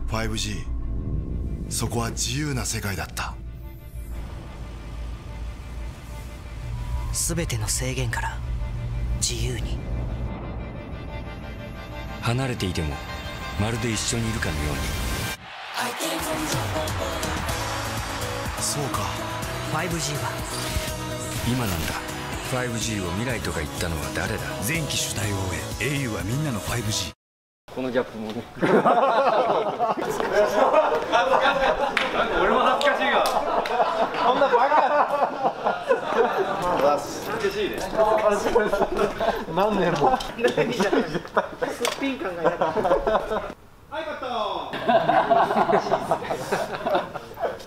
5G、 そこは自由な世界だった。 全ての制限から自由に。 離れていてもまるで一緒にいるかのように。 そうか、 5G は今なんだ。 5G を未来とか言ったのは誰だ。 前期主題を終え au はみんなの 5G。 このギャップもね俺も恥ずかしいわ。こんなバカ恥ずかしいね。何年も